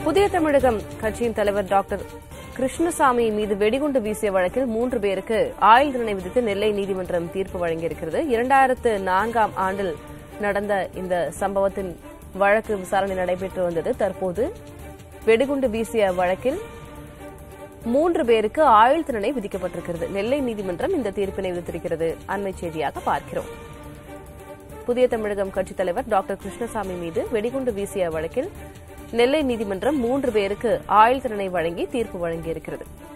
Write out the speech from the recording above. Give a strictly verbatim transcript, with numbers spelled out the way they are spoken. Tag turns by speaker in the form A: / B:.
A: புதிய தமிழகம் கட்சியின் தலைவர் டாக்டர் கிருஷ்ணசாமி மீது வெடிகுண்டு வீசிய வழக்கில் மூன்று பேருக்கு ஆயுள் தண்டனை விதித்து நெல்லை நீதிமன்றம் தீர்ப்பு வழங்கியிருக்கிறது. இரண்டாயிரத்து நான்காம் ஆண்டில் நடந்த இந்த சம்பவத்தின் வழக்கு விசாரணை நடைபெற்று வந்தது. தற்போது வெடிகுண்டு வீசிய வழக்கில் மூன்று பேருக்கு ஆயுள் தண்டனை விதிக்கப்பட்டிருக்கிறது. நெல்லை நீதிமன்றம் இந்த தீர்ப்பினை விதித்திருக்கிறது. அண்மை செய்தியாக பார்க்கிறோம். புதிய தமிழகம் கட்சித் தலைவர் டாக்டர் கிருஷ்ணசாமி மீது வெடிகுண்டு வீசிய வழக்கில் நெல்லை நீதிமன்றம் மூன்று பேருக்கு ஆயுள் தண்டனை வழங்கி தீர்ப்பு வழங்கியிருக்கிறது.